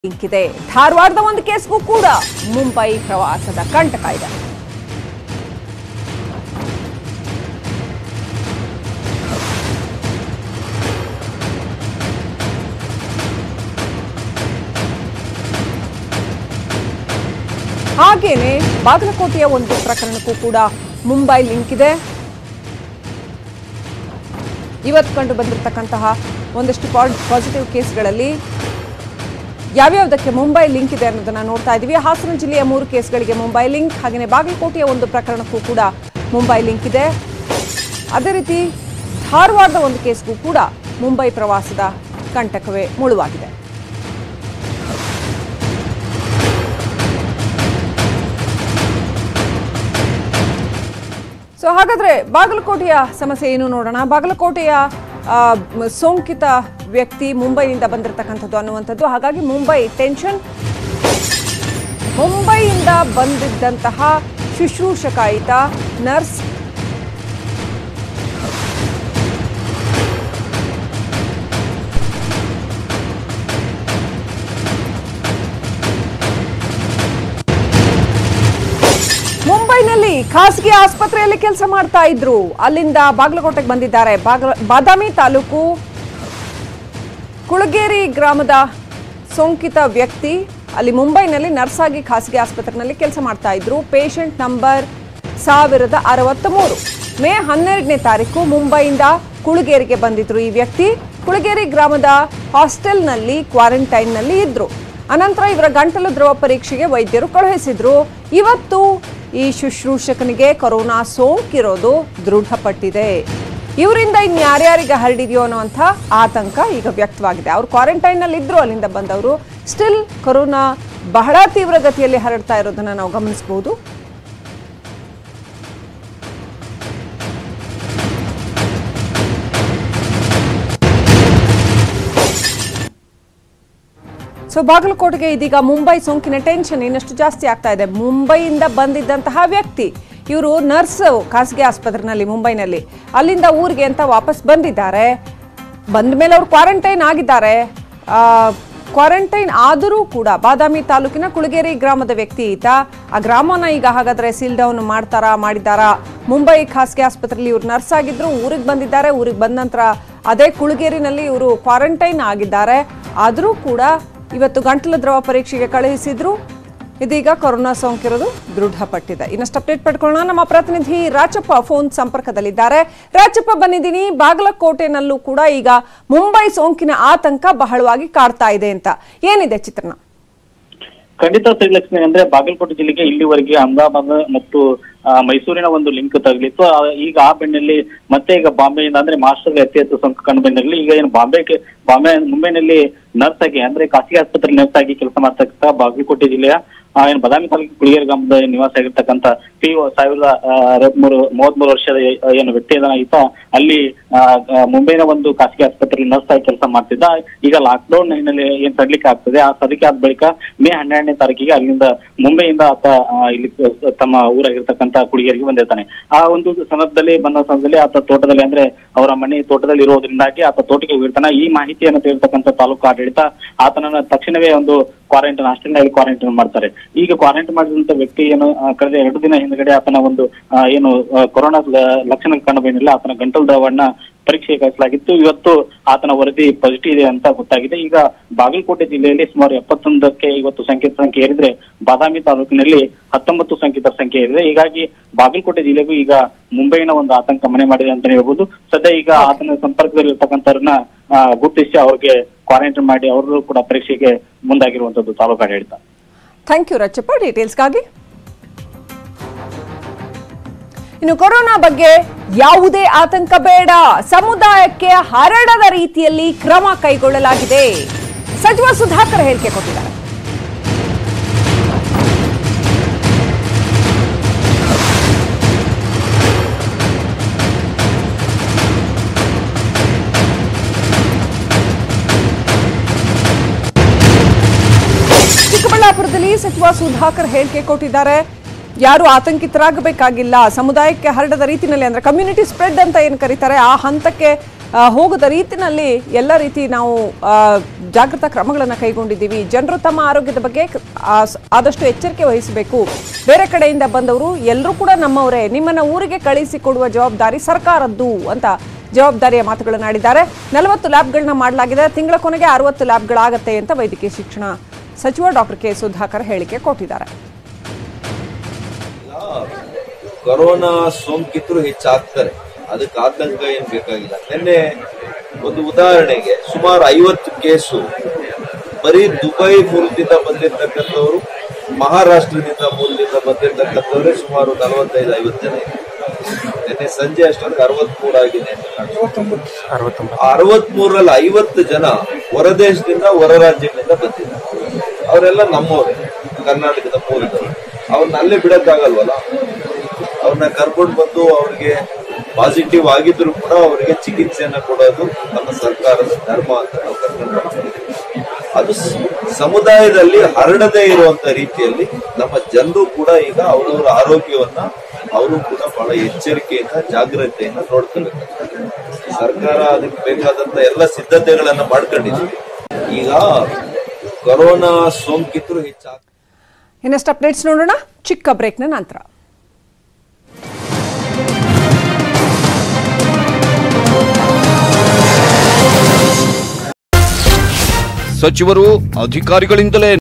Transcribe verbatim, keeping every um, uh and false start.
Link ಇದೆ. ಧಾರವಾಡದ ಒಂದು ಕೇಸ್ಗೂ ಕೂಡ ಮುಂಬೈ ಪ್ರವಾಸದ ಕಂಟಕ ಇದೆ. ಹಾಗೇನೆ ಬಾಗಲಕೋಟೆಯ ಒಂದು ಪ್ರಕರಣಕ್ಕೂ ಕೂಡ ಮುಂಬೈ ಲಿಂಕ್ ಇದೆ. ಇವತ್ತು ಕಂಡು ಬಂದಿರತಕ್ಕಂತಹ ಒಂದಷ್ಟು ಪಾಸಿಟಿವ್ ಕೇಸ್ಗಳಲ್ಲಿ ಯಾವ್ಯಾವುದಕ್ಕೆ ಮುಂಬೈ ಲಿಂಕ್ ಇದೆ ಅನ್ನೋದನ್ನ ನೋಡ್ತಾ ಇದ್ದೀವಿ. ಹಾಸನ ಜಿಲ್ಲೆಯ ಮೂರು ಕೇಸ್ಗಳಿಗೆ ಮುಂಬೈ ಲಿಂಕ್, ಹಾಗೆಯೇ ಬಾಗಲಕೋಟೆಯ ಒಂದು ಪ್ರಕರಣಕ್ಕೂ ಕೂಡ ಮುಂಬೈ ಲಿಂಕ್ ಇದೆ. ಅದೇ ರೀತಿ ಧಾರವಾಡದ ಒಂದು ಕೇಸ್ಗೂ ಕೂಡ ಮುಂಬೈ ಪ್ರವಾಸದ ಕಂಟಕವೇ ಮುಳುವಾಗಿದೆ. ಸೊ ಹಾಗಾದ್ರೆ ಬಾಗಲಕೋಟೆಯ ಸಮಸ್ಯೆ ಏನು ನೋಡೋಣ. ಬಾಗಲಕೋಟೆಯ ಸೋಂಕಿತ ವ್ಯಕ್ತಿ ಮುಂಬೈನಿಂದ ಬಂದಿರತಕ್ಕಂಥದ್ದು ಅನ್ನುವಂಥದ್ದು. ಹಾಗಾಗಿ ಮುಂಬೈ ಟೆನ್ಷನ್. ಮುಂಬೈಯಿಂದ ಬಂದಿದ್ದಂತಹ ಶುಶ್ರೂಷಕಾಯಿತ ನರ್ಸ್ ಮುಂಬೈನಲ್ಲಿ ಖಾಸಗಿ ಆಸ್ಪತ್ರೆಯಲ್ಲಿ ಕೆಲಸ ಮಾಡ್ತಾ ಇದ್ರು. ಅಲ್ಲಿಂದ ಬಾಗಲಕೋಟೆಗೆ ಬಂದಿದ್ದಾರೆ. ಬಾದಾಮಿ ತಾಲೂಕು ಕುಳಗೇರಿ ಗ್ರಾಮದ ಸೋಂಕಿತ ವ್ಯಕ್ತಿ ಅಲ್ಲಿ ಮುಂಬೈನಲ್ಲಿ ನರ್ಸ್ ಆಗಿ ಖಾಸಗಿ ಆಸ್ಪತ್ರೆಯಲ್ಲಿ ಕೆಲಸ ಮಾಡ್ತಾ ಇದ್ರು. ಪೇಷಂಟ್ ನಂಬರ್ ಸಾವಿರದ ಅರವತ್ತ ಮೂರು. ಮೇ ಹನ್ನೆರಡನೇ ತಾರೀಕು ಮುಂಬೈಯಿಂದ ಕುಳಗೇರಿಗೆ ಬಂದಿದ್ರು ಈ ವ್ಯಕ್ತಿ. ಕುಳಗೇರಿ ಗ್ರಾಮದ ಹಾಸ್ಟೆಲ್ನಲ್ಲಿ ಕ್ವಾರಂಟೈನ್ನಲ್ಲಿ ಇದ್ರು. ಅನಂತರ ಇವರ ಗಂಟಲು ದ್ರವ ಪರೀಕ್ಷೆಗೆ ವೈದ್ಯರು ಕಳುಹಿಸಿದ್ರು. ಇವತ್ತು ಈ ಶುಶ್ರೂಷಕನಿಗೆ ಕೊರೋನಾ ಸೋಂಕಿರೋದು ದೃಢಪಟ್ಟಿದೆ. ಇವರಿಂದ ಇನ್ಯಾರ್ಯಾರಿಗೆ ಹರಡಿದೆಯೋ ಅನ್ನುವಂಥ ಆತಂಕ ಈಗ ವ್ಯಕ್ತವಾಗಿದೆ. ಅವರು ಕ್ವಾರಂಟೈನ್ನಲ್ಲಿ ಇದ್ರು, ಅಲ್ಲಿಂದ ಬಂದವರು. ಸ್ಟಿಲ್ ಕೊರೋನಾ ಬಹಳ ತೀವ್ರಗತಿಯಲ್ಲಿ ಹರಡ್ತಾ ಇರೋದನ್ನ ನಾವು ಗಮನಿಸಬಹುದು. ಸೊ ಬಾಗಲಕೋಟೆಗೆ ಇದೀಗ ಮುಂಬೈ ಸೋಂಕಿನ ಟೆನ್ಷನ್ ಇನ್ನಷ್ಟು ಜಾಸ್ತಿ ಆಗ್ತಾ ಇದೆ. ಮುಂಬೈಯಿಂದ ಬಂದಿದ್ದಂತಹ ವ್ಯಕ್ತಿ, ಇವರು ನರ್ಸ್ ಖಾಸಗಿ ಆಸ್ಪತ್ರೆಯಲ್ಲಿ ಮುಂಬೈನಲ್ಲಿ, ಅಲ್ಲಿಂದ ಊರಿಗೆ ಅಂತ ವಾಪಸ್ ಬಂದಿದ್ದಾರೆ. ಬಂದ ಮೇಲೆ ಅವರು ಕ್ವಾರಂಟೈನ್ ಆಗಿದ್ದಾರೆ. ಕ್ವಾರಂಟೈನ್ ಆದರೂ ಕೂಡ ಬಾದಾಮಿ ತಾಲೂಕಿನ ಕುಳಗೇರಿ ಗ್ರಾಮದ ವ್ಯಕ್ತಿ ಈತ. ಆ ಗ್ರಾಮನ ಈಗ ಹಾಗಾದ್ರೆ ಸೀಲ್ ಡೌನ್ ಮಾಡ್ತಾರಾ ಮಾಡಿದಾರಾ? ಮುಂಬೈ ಖಾಸಗಿ ಆಸ್ಪತ್ರೆಯಲ್ಲಿ ಇವರು ನರ್ಸ್ ಆಗಿದ್ರು, ಊರಿಗೆ ಬಂದಿದ್ದಾರೆ. ಊರಿಗೆ ಬಂದ ನಂತರ ಅದೇ ಕುಳಗೇರಿನಲ್ಲಿ ಇವರು ಕ್ವಾರಂಟೈನ್ ಆಗಿದ್ದಾರೆ. ಆದರೂ ಕೂಡ ಇವತ್ತು ಗಂಟಲು ದ್ರವ ಪರೀಕ್ಷೆಗೆ ಕಳುಹಿಸಿದ್ರು. ಇದೀಗ ಕೊರೋನಾ ಸೋಂಕಿರೋದು ದೃಢಪಟ್ಟಿದೆ. ಇನ್ನಷ್ಟು ಅಪ್ಡೇಟ್ ಪಡ್ಕೊಳ್ಳೋಣ. ನಮ್ಮ ಪ್ರತಿನಿಧಿ ರಾಚಪ್ಪ ಫೋನ್ ಸಂಪರ್ಕದಲ್ಲಿದ್ದಾರೆ. ರಾಚಪ್ಪ, ಬಂದಿದ್ದೀನಿ. ಬಾಗಲಕೋಟೆನಲ್ಲೂ ಕೂಡ ಈಗ ಮುಂಬೈ ಸೋಂಕಿನ ಆತಂಕ ಬಹಳವಾಗಿ ಕಾಡ್ತಾ ಇದೆ ಅಂತ, ಏನಿದೆ ಚಿತ್ರಣ? ಖಂಡಿತ ಶ್ರೀಲಕ್ಷ್ಮಿ, ಅಂದ್ರೆ ಬಾಗಲಕೋಟೆ ಜಿಲ್ಲೆಗೆ ಇಲ್ಲಿವರೆಗೆ ಅಹಮದಾಬಾದ್ ಮತ್ತು ಮೈಸೂರಿನ ಒಂದು ಲಿಂಕ್ ತಗಲಿತ್ತು. ಈಗ ಆ ಬೆನ್ನಲ್ಲಿ ಮತ್ತೆ ಈಗ ಬಾಂಬೆಯಿಂದ ಅಂದ್ರೆ ಮಹಾರಾಷ್ಟ್ರದಲ್ಲಿ ಅತಿ ಹೆಚ್ಚು ಸೋಂಕು ಕಂಡು ಬೆನ್ನಲ್ಲಿ ಈಗ ಏನು ಬಾಂಬೆಗೆ ಬಾಂಬೆ ಮುಂಬೈನಲ್ಲಿ ನರ್ಸ್ ಆಗಿ ಅಂದ್ರೆ ಖಾಸಗಿ ಆಸ್ಪತ್ರೆ ನರ್ಸ್ ಆಗಿ ಕೆಲಸ ಮಾಡ್ತಕ್ಕಂಥ ಬಾಗಲಕೋಟೆ ಜಿಲ್ಲೆಯ ಏನು ಬಾದಾಮಿ ತಾಲೂಕು ಕುಳಗೇರಿ ಗ್ರಾಮದ ನಿವಾಸ ಆಗಿರ್ತಕ್ಕಂಥ ಪಿ ಒ ಸಾವಿರದ ಅರವತ್ಮೂರು ಮೂವತ್ತ್ ಮೂರು ವರ್ಷದ ಏನು ವ್ಯಕ್ತಿ ಏನಾಗಿತ್ತ ಅಲ್ಲಿ ಮುಂಬೈನ ಒಂದು ಖಾಸಗಿ ಆಸ್ಪತ್ರೆಯಲ್ಲಿ ನರ್ಸ್ ಆಗಿ ಕೆಲಸ ಮಾಡ್ತಿದ್ದ. ಈಗ ಲಾಕ್ಡೌನ್ ಹಿನ್ನೆಲೆ ಏನ್ ತಡ್ಲಿಕ್ಕೆ ಆಗ್ತದೆ, ಆ ಸದಕ್ಕೆ ಆದ ಬಳಿಕ ಮೇ ಹನ್ನೆರಡನೇ ತಾರೀಕಿಗೆ ಅಲ್ಲಿಂದ ಮುಂಬೈಯಿಂದ ಆತ ಇಲ್ಲಿ ತಮ್ಮ ಊರಾಗಿರ್ತಕ್ಕಂಥ ಕುಳಗೇರಿಗೆ ಬಂದಿರ್ತಾನೆ. ಆ ಒಂದು ಸಂದರ್ಭದಲ್ಲಿ ಬಂದ ಸಂದರ್ಭದಲ್ಲಿ ಆತ ತೋಟದಲ್ಲಿ ಅಂದ್ರೆ ಅವರ ಮನೆ ತೋಟದಲ್ಲಿ ಇರೋದ್ರಿಂದಾಗಿ ಆತ ತೋಟಕ್ಕೆ ಹೋಗಿರ್ತಾನೆ. ಈ ಮಾಹಿತಿಯನ್ನು ತಿಳಿರ್ತಕ್ಕಂಥ ತಾಲೂಕು ಆಡಳಿತ ಆತನನ್ನ ತಕ್ಷಣವೇ ಒಂದು ಕ್ವಾರಂಟೈನ್ ಹಾಸ್ಟೆಲ್ನಲ್ಲಿ ಕ್ವಾರಂಟೈನ್ ಮಾಡ್ತಾರೆ. ಈಗ ಕ್ವಾರಂಟೈನ್ ಮಾಡಿದಂತ ವ್ಯಕ್ತಿ ಏನು ಕಳೆದ ಎರಡು ದಿನ ಹಿಂದ್ಗಡೆ ಆತನ ಒಂದು ಏನು ಕೊರೋನಾ ಲಕ್ಷಣ ಕಂಡು ಬಂದಿಲ್ಲ, ಆತನ ಗಂಟಲು ದ್ರವವನ್ನ ಪರೀಕ್ಷೆ ಕಳಿಸಲಾಗಿತ್ತು. ಇವತ್ತು ಆತನ ವರದಿ ಪಾಸಿಟಿವ್ ಇದೆ ಅಂತ ಗೊತ್ತಾಗಿದೆ. ಈಗ ಬಾಗಲಕೋಟೆ ಜಿಲ್ಲೆಯಲ್ಲಿ ಸುಮಾರು ಎಪ್ಪತ್ತೊಂದಕ್ಕೆ ಇವತ್ತು ಸಂಖ್ಯೆ ಸಂಖ್ಯೆ ಏರಿದ್ರೆ ಬಾದಾಮಿ ತಾಲೂಕಿನಲ್ಲಿ ಹತ್ತೊಂಬತ್ತು ಸಂಖ್ಯೆತರ ಸಂಖ್ಯೆ ಏರಿದೆ. ಹೀಗಾಗಿ ಬಾಗಲಕೋಟೆ ಜಿಲ್ಲೆಗೂ ಈಗ ಮುಂಬೈನ ಒಂದು ಆತಂಕ ಮನೆ ಮಾಡಿದೆ ಅಂತ ಹೇಳ್ಬೋದು. ಸದ್ಯ ಈಗ ಆತನ ಸಂಪರ್ಕದಲ್ಲಿ ಇರ್ತಕ್ಕಂಥವ್ರನ್ನ ಗುರುತಿಸಿ ಅವ್ರಿಗೆ ಕ್ವಾರಂಟೈನ್ ಮಾಡಿ ಅವರು ಕೂಡ ಪರೀಕ್ಷೆಗೆ ಮುಂದಾಗಿರುವಂತದ್ದು ತಾಲೂಕು ಆಡಳಿತ. ಥ್ಯಾಂಕ್ ಯು ರಚಪ್ಪ ಡೀಟೇಲ್ಸ್ಗಾಗಿ. ಇನ್ನು ಕೊರೋನಾ ಬಗ್ಗೆ ಯಾವುದೇ ಆತಂಕ ಬೇಡ, ಸಮುದಾಯಕ್ಕೆ ಹರಡದ ರೀತಿಯಲ್ಲಿ ಕ್ರಮ ಕೈಗೊಳ್ಳಲಾಗಿದೆ. ಸಚಿವ ಸುಧಾಕರ್ ಹೇಳಿಕೆ ಕೊಟ್ಟಿದ್ದಾರೆ. ಚಿಕ್ಕಬಳ್ಳಾಪುರದಲ್ಲಿ ಸಚಿವ ಸುಧಾಕರ್ ಹೇಳಿಕೆ ಕೊಟ್ಟಿದ್ದಾರೆ. ಯಾರು ಆತಂಕಿತರಾಗಬೇಕಾಗಿಲ್ಲ, ಸಮುದಾಯಕ್ಕೆ ಹರಡದ ರೀತಿಯಲ್ಲಿ ಅಂದ್ರೆ ಕಮ್ಯುನಿಟಿ ಸ್ಪ್ರೆಡ್ ಅಂತ ಏನು ಕರೀತಾರೆ ಆ ಹಂತಕ್ಕೆ ಹೋಗದ ರೀತಿಯಲ್ಲಿ ಎಲ್ಲ ರೀತಿ ನಾವು ಜಾಗೃತಾ ಕ್ರಮಗಳನ್ನು ಕೈಗೊಂಡಿದ್ದೀವಿ. ಜನರು ತಮ್ಮ ಆರೋಗ್ಯದ ಬಗ್ಗೆ ಆದಷ್ಟು ಎಚ್ಚರಿಕೆ ವಹಿಸಬೇಕು. ಬೇರೆ ಕಡೆಯಿಂದ ಬಂದವರು ಎಲ್ಲರೂ ಕೂಡ ನಮ್ಮವರೇ, ನಿಮ್ಮನ್ನ ಊರಿಗೆ ಕಳಿಸಿಕೊಡುವ ಜವಾಬ್ದಾರಿ ಸರ್ಕಾರದ್ದು ಅಂತ ಜವಾಬ್ದಾರಿಯ ಮಾತುಗಳನ್ನು ಆಡಿದ್ದಾರೆ. ನಲವತ್ತು ಲ್ಯಾಬ್ಗಳನ್ನ ಮಾಡಲಾಗಿದೆ, ತಿಂಗಳ ಕೊನೆಗೆ ಅರವತ್ತು ಲ್ಯಾಬ್ಗಳಾಗತ್ತೆ ಅಂತ ವೈದ್ಯಕೀಯ ಶಿಕ್ಷಣ ಸಚಿವ ಡಾಕ್ಟರ್ ಕೆ ಸುಧಾಕರ್ ಹೇಳಿಕೆ ಕೊಟ್ಟಿದ್ದಾರೆ. ಕೊರೋನಾ ಸೋಂಕಿತರು ಹೆಚ್ಚಾಗ್ತಾರೆ, ಅದಕ್ಕೆ ಆತಂಕ ಏನ್ ಬೇಕಾಗಿಲ್ಲ. ನಿನ್ನೆ ಒಂದು ಉದಾಹರಣೆಗೆ ಸುಮಾರು ಐವತ್ತು ಕೇಸು ಬರೀ ದುಬೈ ಮೂಲದಿಂದ ಬಂದಿರತಕ್ಕಂಥವ್ರು, ಮಹಾರಾಷ್ಟ್ರದಿಂದ ಮೂಲದಿಂದ ಬಂದಿರತಕ್ಕಂಥವ್ರೆ ಸುಮಾರು ನಲವತ್ತೈದು ಐವತ್ತು ಜನ ಇದೆ. ನಿನ್ನೆ ಸಂಜೆ ಅಷ್ಟೊಂದು ಅರವತ್ ಮೂರು ಆಗಿದೆ. ಅರವತ್ ಮೂರಲ್ಲಿ ಐವತ್ತು ಜನ ಹೊರದೇಶದಿಂದ ಹೊರ ರಾಜ್ಯಗಳಿಂದ ಬಂದಿದ್ದಾರೆ. ಅವರೆಲ್ಲ ನಮ್ಮವ್ರೆ, ಕರ್ನಾಟಕದ ಮೂಲದವರು. ಅವ್ರನ್ನ ಅಲ್ಲೇ ಬಿಡಕ್ಕಾಗಲ್ವಲ್ಲ, ಅವ್ರನ್ನ ಕರ್ಕೊಂಡು ಬಂದು ಅವ್ರಿಗೆ ಪಾಸಿಟಿವ್ ಆಗಿದ್ರು ಕೂಡ ಅವರಿಗೆ ಚಿಕಿತ್ಸೆಯನ್ನ ಕೊಡೋದು ನಮ್ಮ ಸರ್ಕಾರದ ಧರ್ಮ ಅಂತ ನಾವು ಕರ್ಕೊಂಡು ಬರ್ತೀವಿ. ಅದು ಸಮುದಾಯದಲ್ಲಿ ಹರಡದೇ ಇರುವಂತ ರೀತಿಯಲ್ಲಿ ನಮ್ಮ ಜನರು ಕೂಡ ಈಗ ಅವರವರ ಆರೋಗ್ಯವನ್ನ ಅವರು ಕೂಡ ಬಹಳ ಎಚ್ಚರಿಕೆಯಿಂದ ಜಾಗ್ರತೆಯಿಂದ ನೋಡ್ಕೋಬೇಕಾಗ್ತದೆ. ಸರ್ಕಾರ ಅದಕ್ಕೆ ಬೇಕಾದಂತ ಎಲ್ಲ ಸಿದ್ಧತೆಗಳನ್ನ ಮಾಡ್ಕೊಂಡಿದ್ದೀವಿ. ಈಗ ಕೊರೋನಾ ಸೋಂಕಿತರು ಹೆಚ್ಚಾಗ ಇನ್ನಷ್ಟು ಅಪ್ಡೇಟ್ಸ್ ನೋಡೋಣ ಚಿಕ್ಕ ಬ್ರೇಕ್ನ ನಂತರ. ಸಚಿವರು ಅಧಿಕಾರಿಗಳಿಂದಲೇ